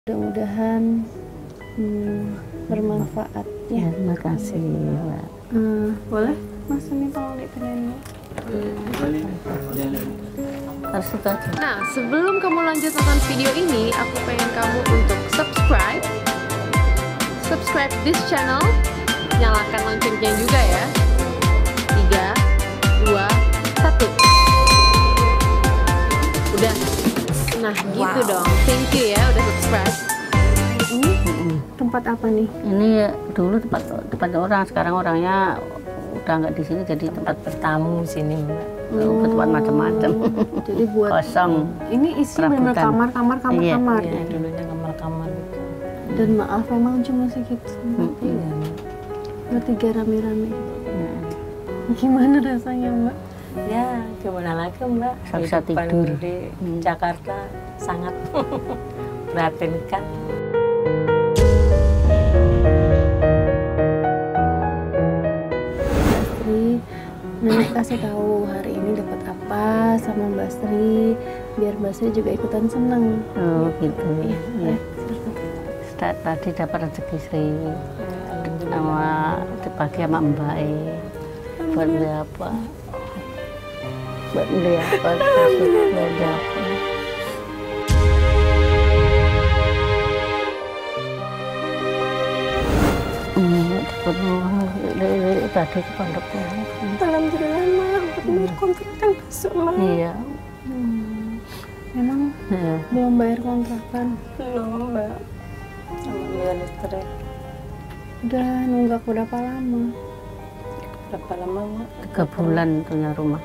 Mudah-mudahan bermanfaat ya. Terima kasih, Mbak. Boleh Mas, ini tolong dipindahin. Nah, sebelum kamu lanjut nonton video ini, aku pengen kamu untuk subscribe this channel, nyalakan loncengnya juga ya. 3, 2, 1. Udah. Nah, gitu dong. Thank you ya udah subscribe. Ini tempat apa nih? Ini dulu tempat orang, sekarang orangnya udah nggak di sini, jadi tempat bertamu sini, Mbak. Tempat macam-macam. Jadi buat kosong. Ini isi benar kamar-kamar. Iya, dulunya kamar-kamar gitu. Dan maaf memang cuma segitu. Iya. Bertiga rame-rame. Ya. Gimana rasanya, Mbak? Ya, gimana lagi, Mbak? Bisa Kehidupan tidur di Jakarta sangat memprihatinkan. Nenek kasih tahu hari ini dapat apa sama Mbak Sri, biar Mbak Sri juga ikutan seneng. Oh gitu ya. Silakan. Tadi dapat rezeki Sri sama dibagi sama Mbak buat beli apa? Buat beli apa? Beli apa? Tadi ke pondoknya. Alhamdulillah, Mak. Benar kontrakan besok, Mak. Iya. Memang belum bayar kontrakan. Belum, Mbak. Sama biaya listrik. Udah nunggak berapa lama? Berapa lama, Mbak? 3 bulan punya rumah.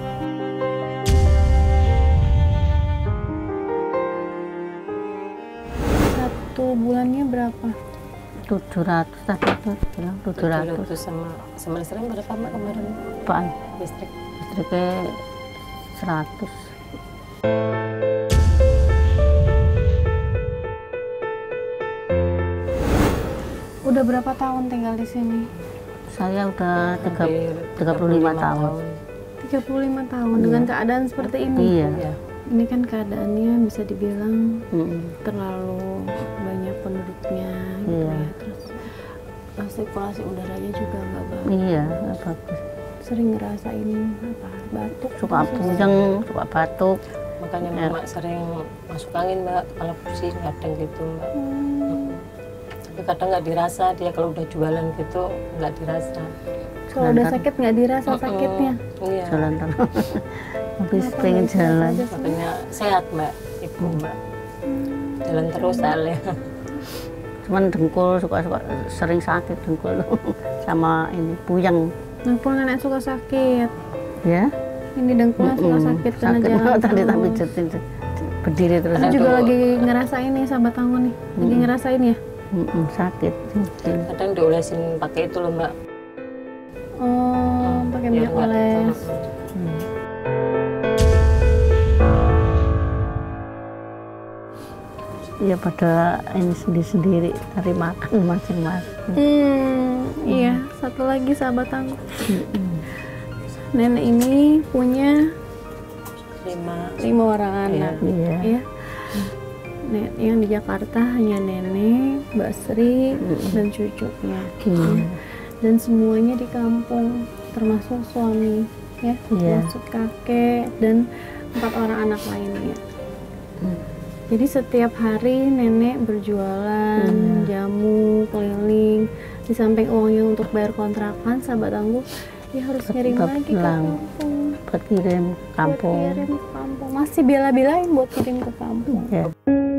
Satu bulannya berapa? 700 tadi itu bilang 700. Sama listrik berapa, Mbak, kemarin? Apaan? Listrik. Listriknya 100. Udah berapa tahun tinggal di sini? Saya udah 35 tahun. 35 tahun dengan keadaan seperti ini. Iya. Ini kan keadaannya bisa dibilang terlalu banyak penduduknya gitu ya. Terus sirkulasi udaranya juga nggak bagus. Iya, nggak bagus. Sering ngerasain apa? Batuk. Suka puyeng, suka batuk. Makanya Mama sering masuk angin, Mbak, kalau pusing kadang gitu, Mbak. Tapi kadang nggak dirasa, dia kalau udah jualan gitu nggak dirasa. Kalau udah sakit nggak dirasa sakitnya. Iya. Jalan terus. Habis pengen jalan. Makanya sehat, Mbak, Ibu, Mbak. Jalan terus soalnya. Cuman dengkul suka sering sakit dengkul sama ini puyeng. Dengkul nenek suka sakit. Ya. Ini dengkulnya suka sakit karena jalan tadi terus. tapi berdiri terus. Aku juga lagi ngerasain nih, sahabat tangguh nih. Lagi ngerasain ya? Sakit. Kadang diolesin pakai itu loh, Mbak. Oh, pakai minyak oles. Ya pada ini sendiri-sendiri cari makan masing-masing. Iya, satu lagi sahabat tangguh. Nenek ini punya 5 orang anak. Iya. Ya. Yang di Jakarta hanya nenek, Mbak Sri, dan cucunya. Dan semuanya di kampung, termasuk suami, ya, termasuk kakek dan 4 orang anak lainnya. Jadi setiap hari nenek berjualan jamu keliling, di samping uangnya untuk bayar kontrakan, sahabat tangguh, dia harus ngirim lagi ke kampung. Buat kirim ke kampung. Buat kirim ke kampung. Masih bela-belain buat kirim ke kampung. Ya.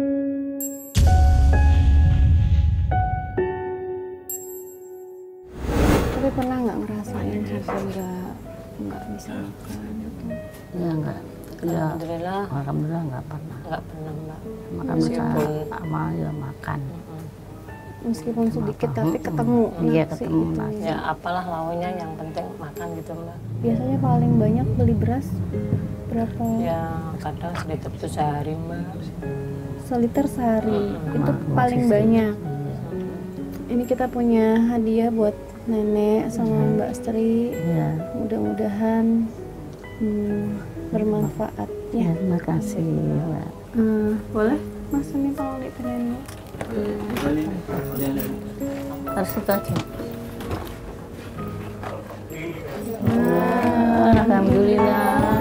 Tapi pernah nggak ngerasain sampai nggak bisa makan gitu? Ya enggak. Alhamdulillah. Alhamdulillah enggak pernah. Enggak pernah, Mbak. Makan sama ya makan. Meskipun sedikit tapi ketemu. Iya, nasi ketemu gitu. nasi. Ya apalah lauknya, yang penting makan gitu, Mbak. Biasanya paling banyak beli beras berapa? Ya kadang seliter itu sehari, Mbak. Seliter sehari. Itu paling banyak. Ini kita punya hadiah buat nenek sama Mbak Sri. Iya. Mudah-mudahan bermanfaat ya. Terima kasih, Mbak. Boleh Mas ini tolong dipindahin. Harus itu aja. Alhamdulillah.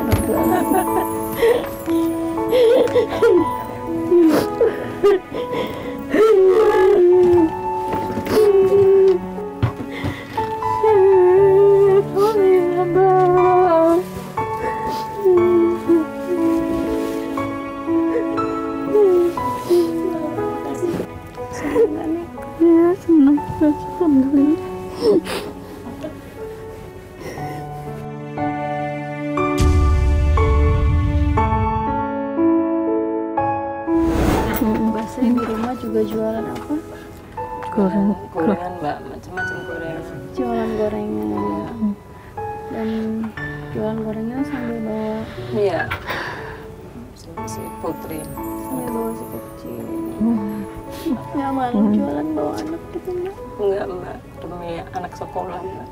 Ya, senang. Alhamdulillah. Mbak Sri di rumah juga jualan apa? Gorengan Mbak, macam-macam gorengan. Jualan gorengan. Dan jualan gorengan sambil bawa Iya. Si Putri. sambil bawa si kecil. Nggak malu jualan bawa anak gitu Mbak? Enggak Mbak, demi anak sekolah Mbak.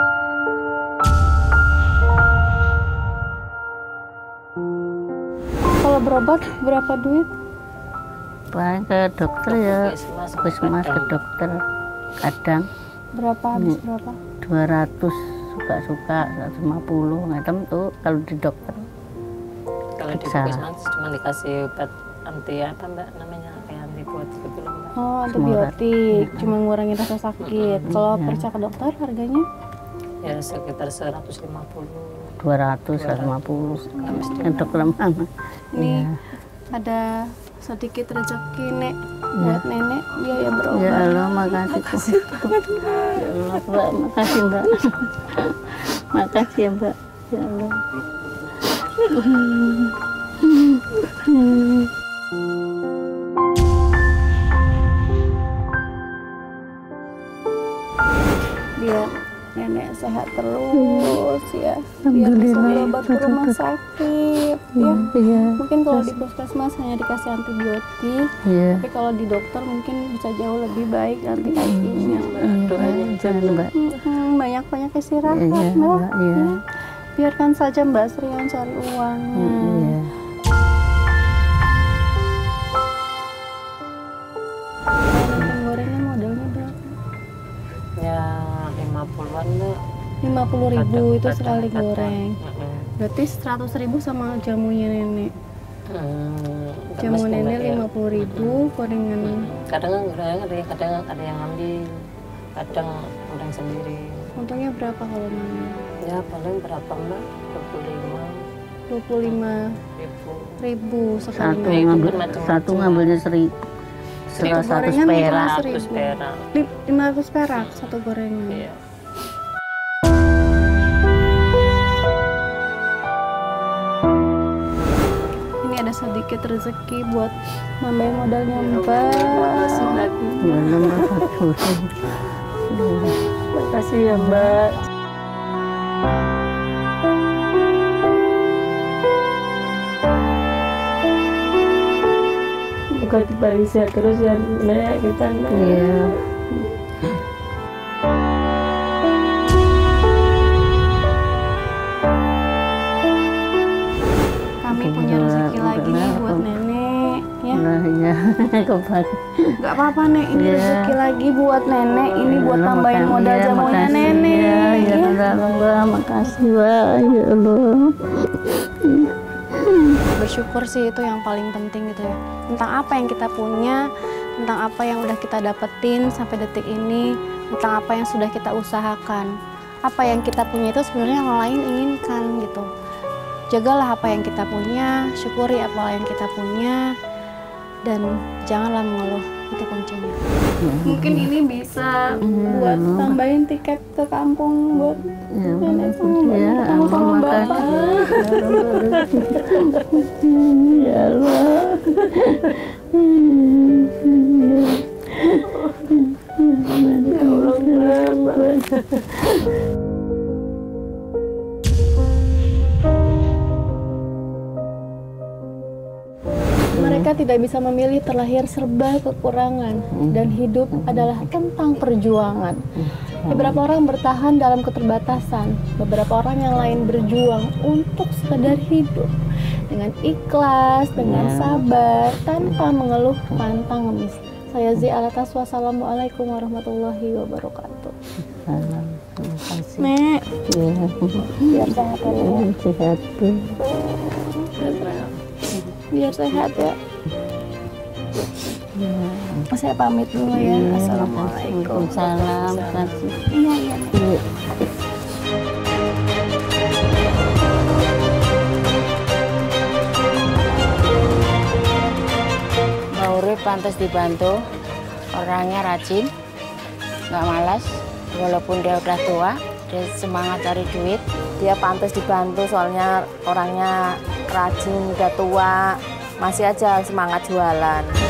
Kalau berobat berapa duit? Paling ke dokter ya, puskesmas ke dokter. Kadang Berapa habis berapa? 200 suka-suka 150 nggak tentu kalau di dokter. Kalau di Bisa. puskesmas cuma dikasih obat anti apa Mbak namanya, kayak antibiotik gitu loh Mbak. Oh, antibiotik, cuma ngurangin rasa sakit. Kalau periksa ke dokter harganya? Ya sekitar 150. 200 150 untuk lemah. Ini ada sedikit rezeki Nek buat nenek. Iya ya berobat. Ya Allah, makasih. Ya Allah, Mbak, makasih Mbak. Makasih ya Mbak. Ya Allah. Biar nenek sehat terus ya. Biar bisa berobat ke rumah sakit ya. Iya. Mungkin kalau di puskesmas hanya dikasih antibiotik, Iya. tapi kalau di dokter mungkin bisa jauh lebih baik nanti kakinya. Jangan Mbak. Banyak-banyak istirahat Iya, Mbak. Mbak, iya. Biarkan saja Mbak Sri yang cari uang. Iya. Bikin gorengan modalnya berapa? Ya 50-an Mbak. 50.000 itu Kadang- sekali kadang. goreng. Berarti 100.000 sama jamunya nenek. Nggak Jamu mesti, nenek Mbak, ya. 50.000, gorengan. Kadang gorengan kadang ada yang ngambil, kadang goreng sendiri. Untungnya berapa kalau nenek? Ya paling berapa Mbak? 25 25.000 ribu. sekali. Satu nenek. ngambil macam-macam. satu ngambilnya 100 Gorengan perak. 100 perak. 500 perak satu gorengan. Iya. Ini ada sedikit rezeki buat nambahin modalnya Mbak. Ya Allah, makasih. Makasih ya Mbak. Bukan dibalik sehat terus ya Nek, kita Nek. Iya. Kami punya rezeki lagi nih buat nenek ya. Nah, iya. Kembali. Gak apa-apa Nek, ini Iya. rezeki lagi buat nenek. Ini buat Allah, tambahin makasih modal ya, jamunya makasih. nenek. Ya, ya ya. Allah, makasih Mbak. Ya Allah. Bersyukur sih itu yang paling penting gitu ya. Tentang apa yang kita punya, tentang apa yang udah kita dapetin sampai detik ini, tentang apa yang sudah kita usahakan. Apa yang kita punya itu sebenarnya orang lain inginkan gitu. Jagalah apa yang kita punya, syukuri apa yang kita punya, dan janganlah mengeluh. Itu kuncinya. Mungkin ini bisa buat tambahin tiket ke kampung buat Ya, nenek sama mbak, ya ketemu sama Allah, bapak. makasih. Ya Allah. Mereka tidak bisa memilih, terlahir serba kekurangan, dan hidup adalah tentang perjuangan. Beberapa orang bertahan dalam keterbatasan, beberapa orang yang lain berjuang untuk sekedar hidup. dengan ikhlas, dengan sabar, tanpa mengeluh, pantang ngemis. Saya Zi Alatas, wassalamualaikum warahmatullahi wabarakatuh. Terima kasih. Nek, Iya. biar sehat ya. Sehat Bu. Biar sehat ya. Saya pamit dulu ya. Assalamualaikum. Waalaikumsalam. Terima kasih. Iya, iya. Iya. Mbak Urip pantas dibantu, orangnya rajin, nggak malas, walaupun dia udah tua, dia semangat cari duit. Dia pantas dibantu soalnya orangnya rajin, udah tua, masih aja semangat jualan.